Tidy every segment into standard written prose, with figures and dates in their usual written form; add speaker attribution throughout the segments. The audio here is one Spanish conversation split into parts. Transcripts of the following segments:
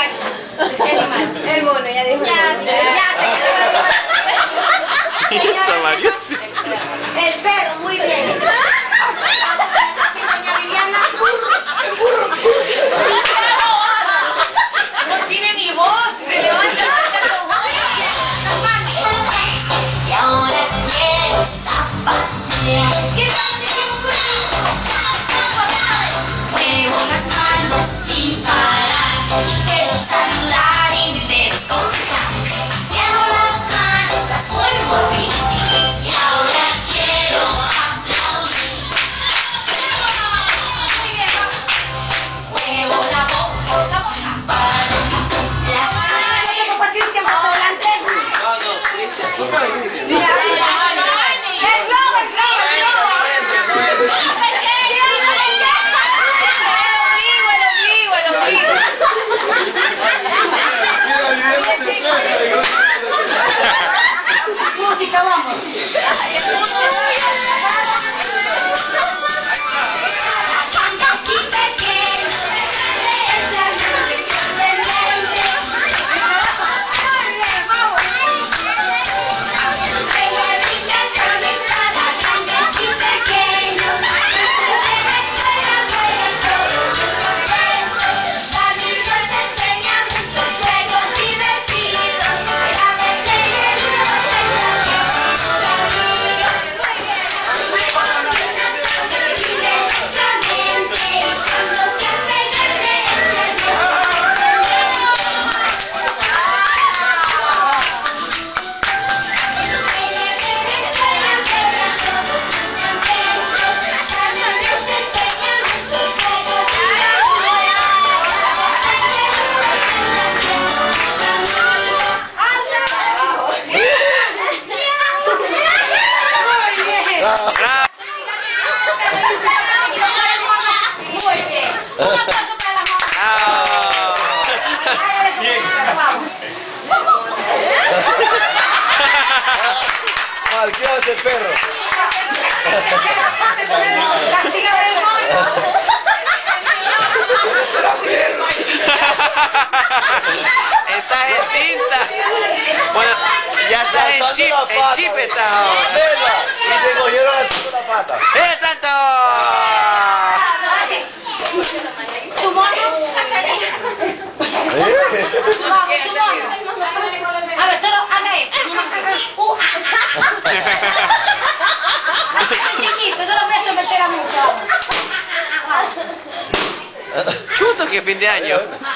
Speaker 1: ¿Qué animal? El mono, ya dijo. Ya. El perro, muy bien. Doña Viviana.
Speaker 2: No tiene ni voz, se levanta y ahora quiero zapatear.
Speaker 1: ¿Qué tal decimos
Speaker 2: Muevo las manos sin parar, quiero saludar y mis dedos soltar. Cierro las manos, las vuelvo a abrir y ahora quiero aplaudir. Muevo la boca sin parar. La mano
Speaker 1: para Cristian más adelante? Mira, el globo. Música, vamos.
Speaker 3: ¿Qué hace el perro?
Speaker 1: Castígame el mono.
Speaker 4: Estás en cinta. Bueno, ya estás en chip estás ahora.
Speaker 3: Y te cogieron así con la pata.
Speaker 4: ¡Santo!
Speaker 1: ¿Tu mono? Vamos, tu mono. A ver, solo haga esto. Chiquito, solo me hace meter a mucho.
Speaker 4: Chuto que fin de año.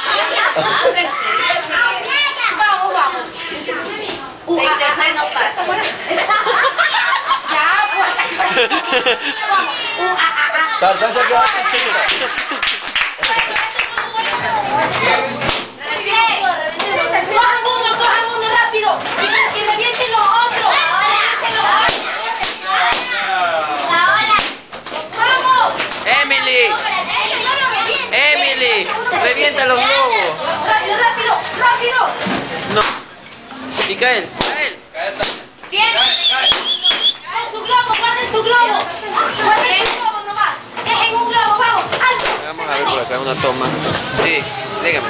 Speaker 1: Vamos.
Speaker 2: Internet no pasa.
Speaker 1: Ya, pues. Vamos.
Speaker 3: Tarzán se quedó sin chica.
Speaker 1: Cojan uno rápido. Y revienten los otros. ¡Vamos!
Speaker 4: Emily, revienta los globos.
Speaker 1: ¡Rápido!
Speaker 4: No. Micael.
Speaker 1: Guarden su globo nomás. Dejen un globo, vamos, alto.
Speaker 4: Vamos a ver por acá una toma. Sí, dígame.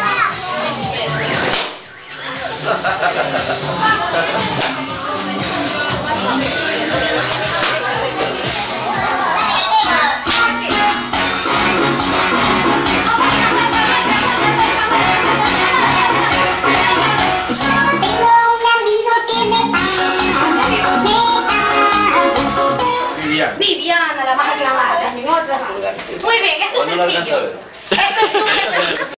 Speaker 1: Viviana, la más aclamada. Muy bien, esto es sencillo. Esto es súper sencillo.